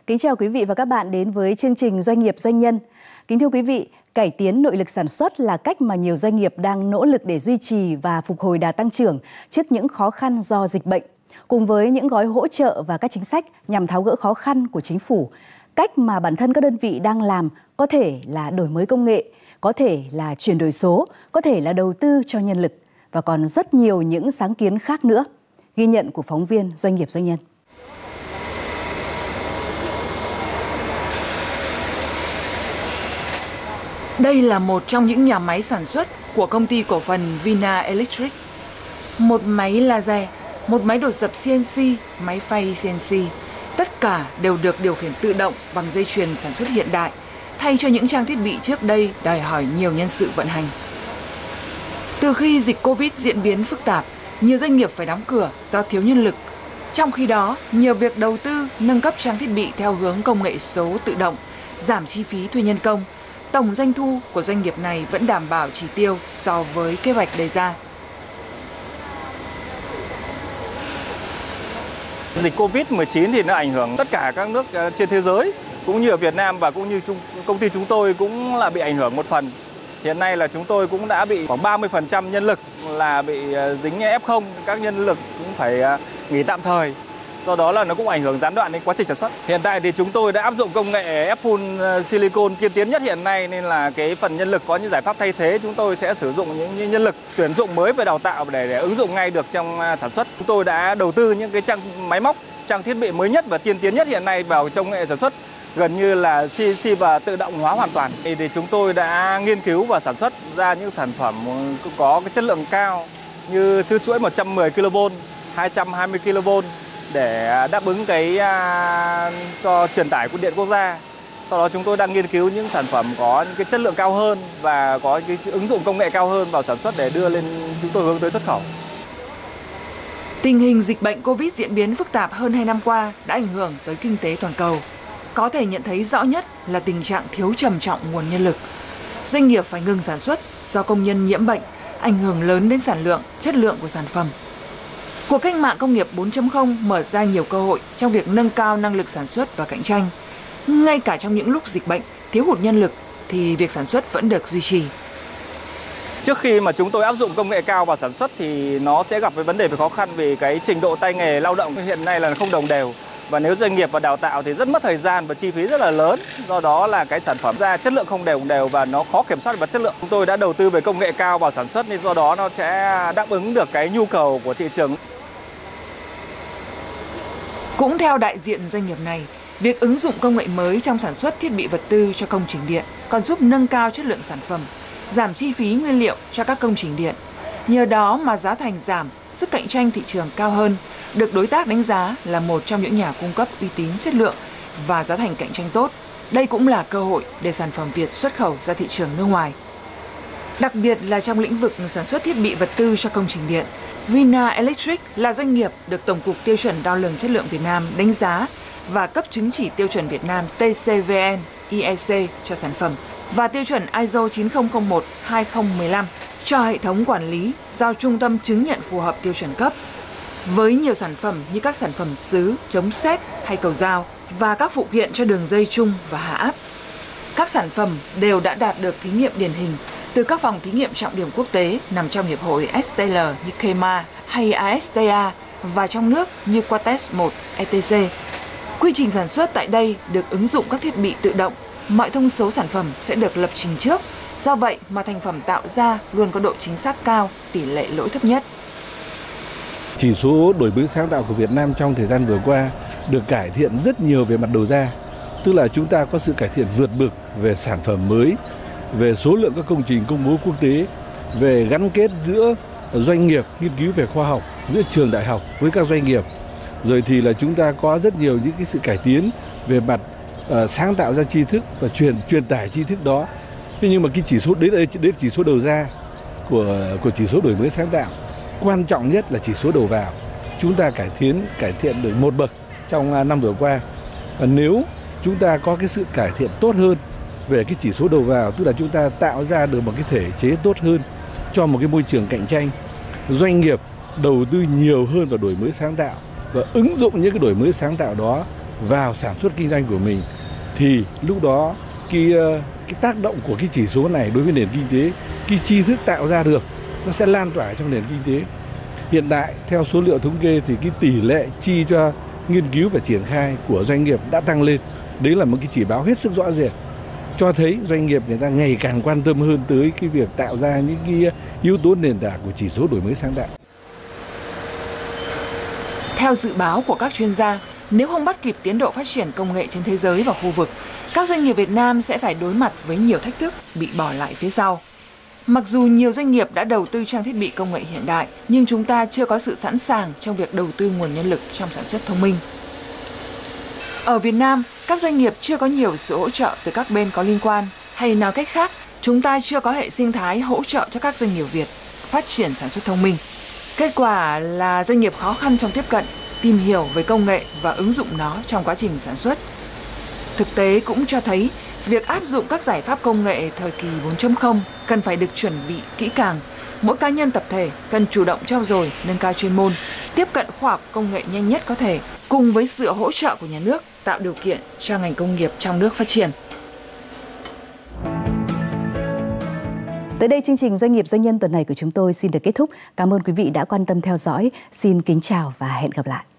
Kính chào quý vị và các bạn đến với chương trình Doanh nghiệp Doanh nhân. Kính thưa quý vị, cải tiến nội lực sản xuất là cách mà nhiều doanh nghiệp đang nỗ lực để duy trì và phục hồi đà tăng trưởng trước những khó khăn do dịch bệnh. Cùng với những gói hỗ trợ và các chính sách nhằm tháo gỡ khó khăn của chính phủ, cách mà bản thân các đơn vị đang làm có thể là đổi mới công nghệ, có thể là chuyển đổi số, có thể là đầu tư cho nhân lực và còn rất nhiều những sáng kiến khác nữa. Ghi nhận của phóng viên Doanh nghiệp Doanh nhân. Đây là một trong những nhà máy sản xuất của công ty cổ phần Vina Electric. Một máy laser, một máy đột dập CNC, máy phay CNC, tất cả đều được điều khiển tự động bằng dây chuyền sản xuất hiện đại, thay cho những trang thiết bị trước đây đòi hỏi nhiều nhân sự vận hành. Từ khi dịch Covid diễn biến phức tạp, nhiều doanh nghiệp phải đóng cửa do thiếu nhân lực. Trong khi đó, nhiều việc đầu tư, nâng cấp trang thiết bị theo hướng công nghệ số tự động, giảm chi phí thuê nhân công. Tổng doanh thu của doanh nghiệp này vẫn đảm bảo chỉ tiêu so với kế hoạch đề ra. Dịch Covid-19 thì nó ảnh hưởng tất cả các nước trên thế giới, cũng như ở Việt Nam và cũng như công ty chúng tôi cũng là bị ảnh hưởng một phần. Hiện nay là chúng tôi cũng đã bị khoảng 30% nhân lực là bị dính F0, các nhân lực cũng phải nghỉ tạm thời. Do đó là nó cũng ảnh hưởng gián đoạn đến quá trình sản xuất. Hiện tại thì chúng tôi đã áp dụng công nghệ ép phun silicon tiên tiến nhất hiện nay, nên là cái phần nhân lực có những giải pháp thay thế, chúng tôi sẽ sử dụng những nhân lực tuyển dụng mới về đào tạo để ứng dụng ngay được trong sản xuất. Chúng tôi đã đầu tư những cái máy móc, trang thiết bị mới nhất và tiên tiến nhất hiện nay vào công nghệ sản xuất, gần như là CNC và tự động hóa hoàn toàn. Thì chúng tôi đã nghiên cứu và sản xuất ra những sản phẩm có cái chất lượng cao như sứ chuỗi 110 kV, 220 kV để đáp ứng cái cho truyền tải của điện quốc gia. Sau đó chúng tôi đang nghiên cứu những sản phẩm có những cái chất lượng cao hơn và có cái ứng dụng công nghệ cao hơn vào sản xuất để đưa lên chúng tôi hướng tới xuất khẩu. Tình hình dịch bệnh Covid diễn biến phức tạp hơn 2 năm qua đã ảnh hưởng tới kinh tế toàn cầu. Có thể nhận thấy rõ nhất là tình trạng thiếu trầm trọng nguồn nhân lực. Doanh nghiệp phải ngừng sản xuất do công nhân nhiễm bệnh, ảnh hưởng lớn đến sản lượng, chất lượng của sản phẩm. Cuộc cách mạng công nghiệp 4.0 mở ra nhiều cơ hội trong việc nâng cao năng lực sản xuất và cạnh tranh. Ngay cả trong những lúc dịch bệnh, thiếu hụt nhân lực thì việc sản xuất vẫn được duy trì. Trước khi mà chúng tôi áp dụng công nghệ cao vào sản xuất thì nó sẽ gặp với vấn đề về khó khăn vì cái trình độ tay nghề lao động hiện nay là không đồng đều. Và nếu doanh nghiệp và đào tạo thì rất mất thời gian và chi phí rất là lớn. Do đó là cái sản phẩm ra chất lượng không đều và nó khó kiểm soát về chất lượng. Chúng tôi đã đầu tư về công nghệ cao vào sản xuất nên do đó nó sẽ đáp ứng được cái nhu cầu của thị trường. Cũng theo đại diện doanh nghiệp này, việc ứng dụng công nghệ mới trong sản xuất thiết bị vật tư cho công trình điện còn giúp nâng cao chất lượng sản phẩm, giảm chi phí nguyên liệu cho các công trình điện. Nhờ đó mà giá thành giảm, sức cạnh tranh thị trường cao hơn, được đối tác đánh giá là một trong những nhà cung cấp uy tín chất lượng và giá thành cạnh tranh tốt. Đây cũng là cơ hội để sản phẩm Việt xuất khẩu ra thị trường nước ngoài. Đặc biệt là trong lĩnh vực sản xuất thiết bị vật tư cho công trình điện, Vina Electric là doanh nghiệp được Tổng cục Tiêu chuẩn Đo lường Chất lượng Việt Nam đánh giá và cấp chứng chỉ tiêu chuẩn Việt Nam TCVN, IEC cho sản phẩm và tiêu chuẩn ISO 9001-2015 cho hệ thống quản lý do Trung tâm chứng nhận phù hợp tiêu chuẩn cấp. Với nhiều sản phẩm như các sản phẩm sứ, chống sét hay cầu dao và các phụ kiện cho đường dây chung và hạ áp. Các sản phẩm đều đã đạt được thí nghiệm điển hình từ các phòng thí nghiệm trọng điểm quốc tế nằm trong hiệp hội STL như KEMA hay ASTA và trong nước như Quatex 1, ETC. Quy trình sản xuất tại đây được ứng dụng các thiết bị tự động, mọi thông số sản phẩm sẽ được lập trình trước. Do vậy mà thành phẩm tạo ra luôn có độ chính xác cao, tỷ lệ lỗi thấp nhất. Chỉ số đổi mới sáng tạo của Việt Nam trong thời gian vừa qua được cải thiện rất nhiều về mặt đầu ra. Tức là chúng ta có sự cải thiện vượt bậc về sản phẩm mới, về số lượng các công trình công bố quốc tế, về gắn kết giữa doanh nghiệp nghiên cứu về khoa học, giữa trường đại học với các doanh nghiệp. Rồi thì là chúng ta có rất nhiều những cái sự cải tiến về mặt sáng tạo ra tri thức và truyền tải tri thức đó. Thế nhưng mà cái chỉ số đấy là chỉ số đầu ra của chỉ số đổi mới sáng tạo. Quan trọng nhất là chỉ số đầu vào. Chúng ta cải thiện được một bậc trong năm vừa qua. Và nếu chúng ta có cái sự cải thiện tốt hơn về cái chỉ số đầu vào, tức là chúng ta tạo ra được một cái thể chế tốt hơn cho một cái môi trường cạnh tranh, doanh nghiệp đầu tư nhiều hơn vào đổi mới sáng tạo và ứng dụng những cái đổi mới sáng tạo đó vào sản xuất kinh doanh của mình, thì lúc đó cái tác động của cái chỉ số này đối với nền kinh tế, cái tri thức tạo ra được nó sẽ lan tỏa trong nền kinh tế. Hiện tại theo số liệu thống kê thì cái tỷ lệ chi cho nghiên cứu và triển khai của doanh nghiệp đã tăng lên. Đấy là một cái chỉ báo hết sức rõ rệt, cho thấy doanh nghiệp người ta ngày càng quan tâm hơn tới cái việc tạo ra những cái yếu tố nền tảng của chỉ số đổi mới sáng tạo. Theo dự báo của các chuyên gia, nếu không bắt kịp tiến độ phát triển công nghệ trên thế giới và khu vực, các doanh nghiệp Việt Nam sẽ phải đối mặt với nhiều thách thức, bị bỏ lại phía sau. Mặc dù nhiều doanh nghiệp đã đầu tư trang thiết bị công nghệ hiện đại, nhưng chúng ta chưa có sự sẵn sàng trong việc đầu tư nguồn nhân lực trong sản xuất thông minh. Ở Việt Nam, các doanh nghiệp chưa có nhiều sự hỗ trợ từ các bên có liên quan, hay nói cách khác, chúng ta chưa có hệ sinh thái hỗ trợ cho các doanh nghiệp Việt phát triển sản xuất thông minh. Kết quả là doanh nghiệp khó khăn trong tiếp cận, tìm hiểu về công nghệ và ứng dụng nó trong quá trình sản xuất. Thực tế cũng cho thấy, việc áp dụng các giải pháp công nghệ thời kỳ 4.0 cần phải được chuẩn bị kỹ càng. Mỗi cá nhân tập thể cần chủ động trau dồi, nâng cao chuyên môn, tiếp cận khoa học công nghệ nhanh nhất có thể, cùng với sự hỗ trợ của nhà nước, tạo điều kiện cho ngành công nghiệp trong nước phát triển. Tới đây chương trình Doanh nghiệp Doanh nhân tuần này của chúng tôi xin được kết thúc. Cảm ơn quý vị đã quan tâm theo dõi. Xin kính chào và hẹn gặp lại.